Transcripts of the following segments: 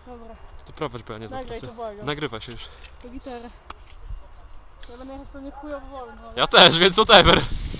Dobra. To prowadź, bo ja nie znam Nagraj trasy. to, błagam. Nagrywa się już. To gitarę. Ja będę jechać pewnie chujowo wolno, ale... Ja też, więc whatever.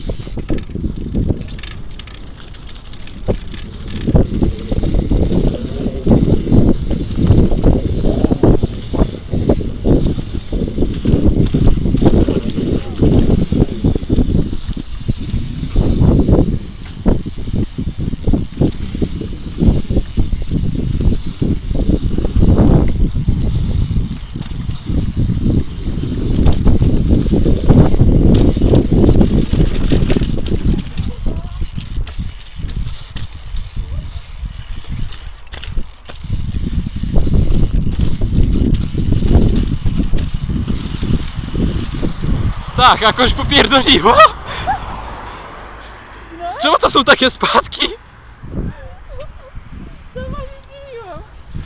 Tak, jakoś popierdoliło! No? Czemu to są takie spadki? To ma się zdziwiłam.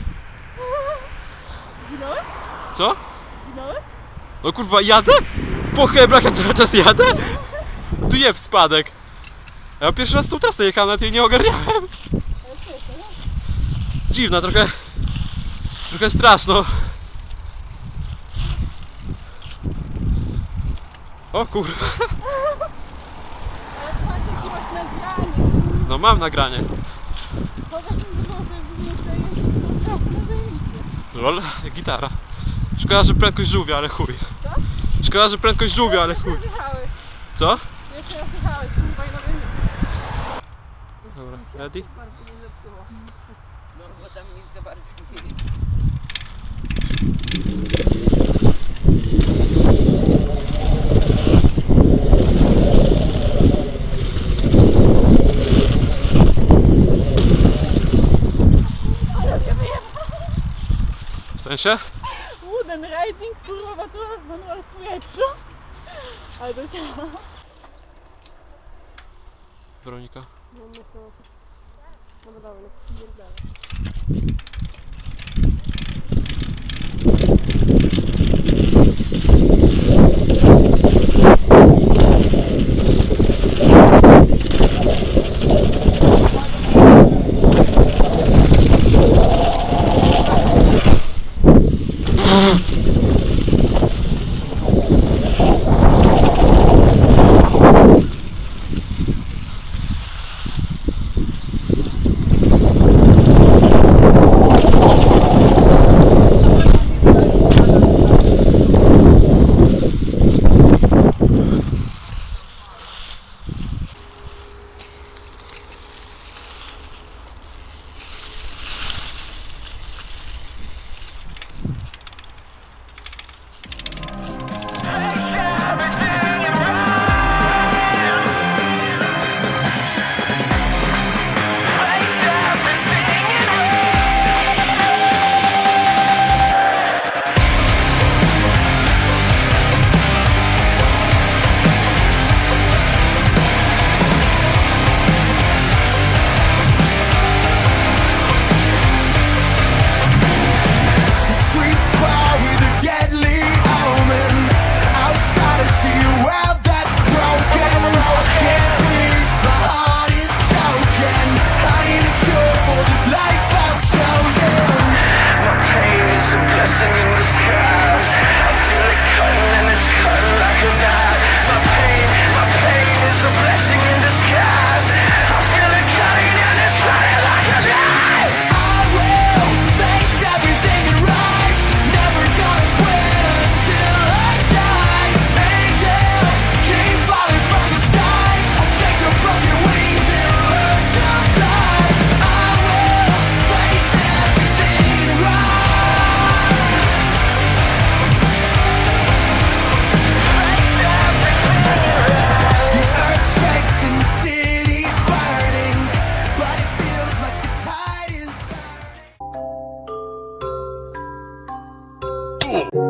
Zginąłeś? Co? Zginąłeś? No kurwa, jadę? Po hebrach ja cały czas jadę? Tu jeb spadek. Ja pierwszy raz tą trasę jechałem, nawet jej nie ogarniałem. Ale co jest, no? Dziwna, trochę straszno. O kurwa. Ale patrz, jaki masz nagranie. No mam nagranie. Pokaż mi, że było sobie w miejsce i jest zajebiście. Lol, gitara. Szkoda, że prędkość żółwia, ale chuj. Co? Szkoda, że prędkość żółwia, ale chuj. Jeszcze raz jechałeś. Co? Jeszcze raz jechałeś, kurwa i nowy Dobra, ready? Bardzo nie zepsuło. No bo tam nic za bardzo nie. Ale mnie wyjechał. W sensie? Wooden riding, kurwa, manual w powietrzu. Ale to ciało. Weronika. No nie to... No dobra, no pierdolę. Ooh.